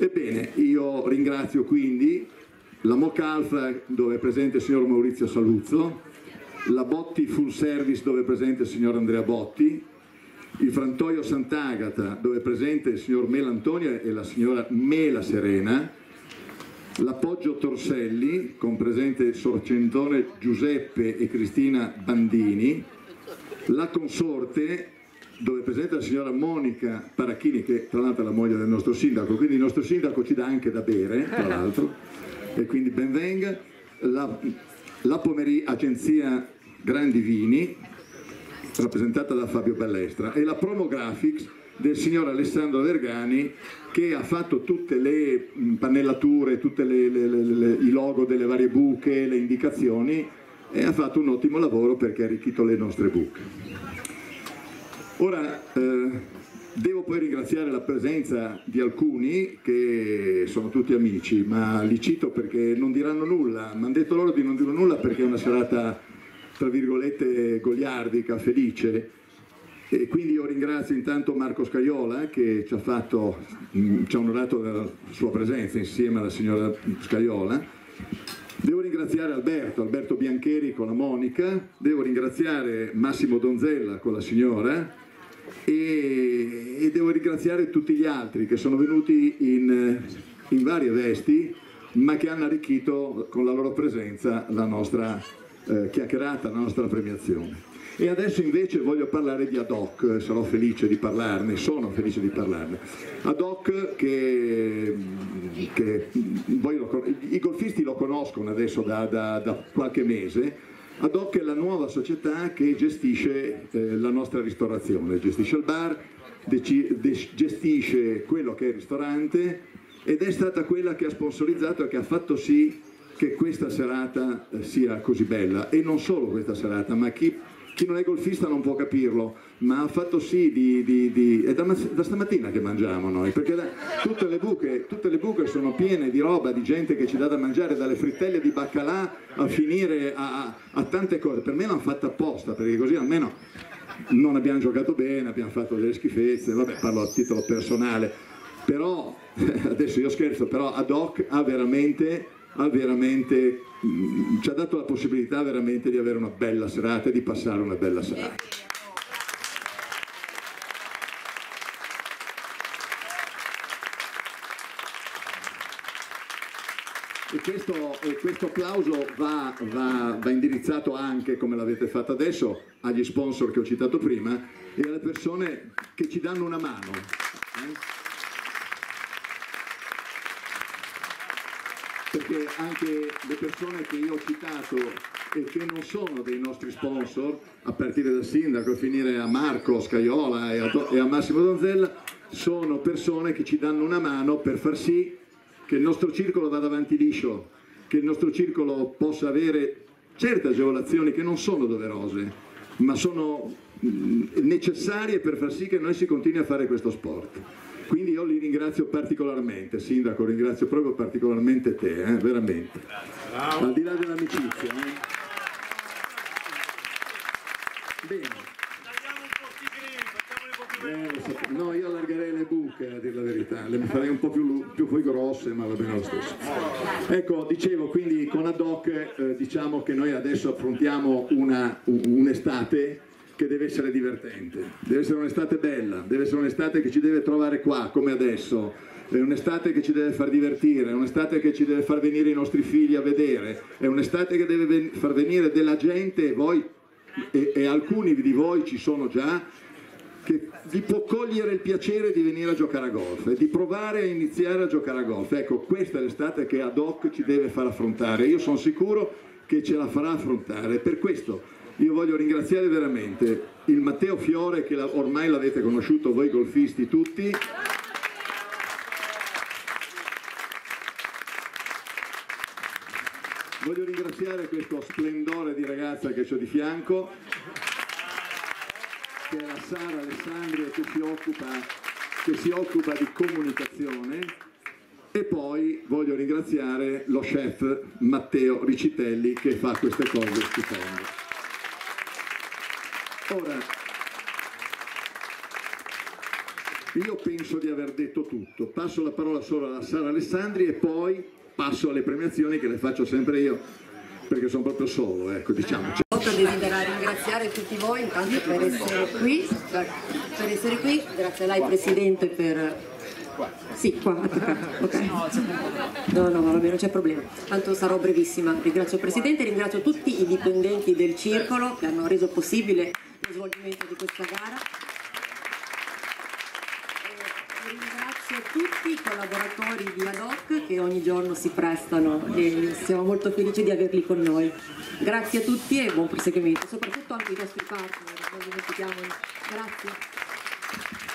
Ebbene, io ringrazio quindi la Mocalfa, dove è presente il signor Maurizio Saluzzo, la Botti Full Service, dove è presente il signor Andrea Botti, il Frantoio Sant'Agata, dove è presente il signor Mela Antonio e la signora Mela Serena, l'Appoggio Torselli, con presente il sorcentone Giuseppe e Cristina Bandini, la Consorte, dove è presente la signora Monica Paracchini, che tra l'altro è la moglie del nostro sindaco, quindi il nostro sindaco ci dà anche da bere, tra l'altro, e quindi benvenga, la Pomeri Agenzia Grandi Vini, rappresentata da Fabio Ballestra, e la Promographics del signor Alessandro Vergani, che ha fatto tutte le pannellature, tutte i logo delle varie buche, le indicazioni, e ha fatto un ottimo lavoro perché ha arricchito le nostre buche. Ora devo poi ringraziare la presenza di alcuni che sono tutti amici, ma li cito perché non diranno nulla, mi hanno detto loro di non dire nulla perché è una serata tra virgolette goliardica, felice. E quindi io ringrazio intanto Marco Scaiola, che ci ha onorato della sua presenza insieme alla signora Scaiola. Devo ringraziare Alberto Biancheri con la Monica, devo ringraziare Massimo Donzella con la signora e devo ringraziare tutti gli altri che sono venuti in varie vesti, ma che hanno arricchito con la loro presenza la nostra chiacchierata, la nostra premiazione. E adesso invece voglio parlare di Ad Hoc, sono felice di parlarne. Ad Hoc che i golfisti lo conoscono adesso da qualche mese. Ad Hoc è la nuova società che gestisce la nostra ristorazione, gestisce il bar, gestisce quello che è il ristorante, ed è stata quella che ha sponsorizzato e che ha fatto sì che questa serata sia così bella. E non solo questa serata, ma chi non è golfista non può capirlo, ma ha fatto sì è da stamattina che mangiamo noi, perché tutte le buche sono piene di roba, di gente che ci dà da mangiare, dalle frittelle di baccalà a finire a tante cose. Per me l'hanno fatta apposta, perché così almeno non abbiamo giocato bene, abbiamo fatto delle schifezze, vabbè, parlo a titolo personale, però adesso io scherzo, però Ad Hoc ci ha dato la possibilità veramente di avere una bella serata e di passare una bella serata. E questo applauso va indirizzato anche, come l'avete fatto adesso, agli sponsor che ho citato prima e alle persone che ci danno una mano. Perché anche le persone che io ho citato e che non sono dei nostri sponsor, a partire dal sindaco a finire a Marco Scaiola e a Massimo Donzella, sono persone che ci danno una mano per far sì che il nostro circolo vada avanti liscio, che il nostro circolo possa avere certe agevolazioni che non sono doverose, ma sono necessarie per far sì che noi si continui a fare questo sport. Quindi io li ringrazio particolarmente, Sindaco, ringrazio proprio particolarmente te, veramente. Bravo. Al di là dell'amicizia. Bene. No, io allargherei le buche, a dire la verità, le farei un po' più poi grosse, ma va bene lo stesso. Ecco, dicevo, quindi con Ad Hoc diciamo che noi adesso affrontiamo un'estate che deve essere divertente, deve essere un'estate bella, deve essere un'estate che ci deve trovare qua, come adesso, è un'estate che ci deve far divertire, è un'estate che ci deve far venire i nostri figli a vedere, è un'estate che deve far venire della gente, e voi e alcuni di voi ci sono già, che vi può cogliere il piacere di venire a giocare a golf e di provare a iniziare a giocare a golf. Ecco, questa è l'estate che Ad Hoc ci deve far affrontare, io sono sicuro che ce la farà affrontare. Per questo io voglio ringraziare veramente il Matteo Fiore, che ormai l'avete conosciuto voi golfisti tutti, voglio ringraziare questo splendore di ragazza che ho di fianco, che è la Sara Alessandria, che si occupa di comunicazione, e poi voglio ringraziare lo chef Matteo Ricitelli, che fa queste cose stupende. Ora, Io penso di aver detto tutto. Passo la parola solo alla Sara Alessandri e poi passo alle premiazioni che le faccio sempre io, perché sono proprio solo, ecco, diciamo. Desidero ringraziare tutti voi intanto per essere qui, grazie a lei Presidente per... Sì, qua, attaccato, ok. No, vabbè, non c'è problema. Tanto sarò brevissima. Ringrazio il Presidente, ringrazio tutti i dipendenti del Circolo che hanno reso possibile lo svolgimento di questa gara. Ringrazio tutti i collaboratori di Ad Hoc che ogni giorno si prestano e siamo molto felici di averli con noi. Grazie a tutti e buon proseguimento, soprattutto anche ai nostri partner, non dimentichiamoli. Grazie.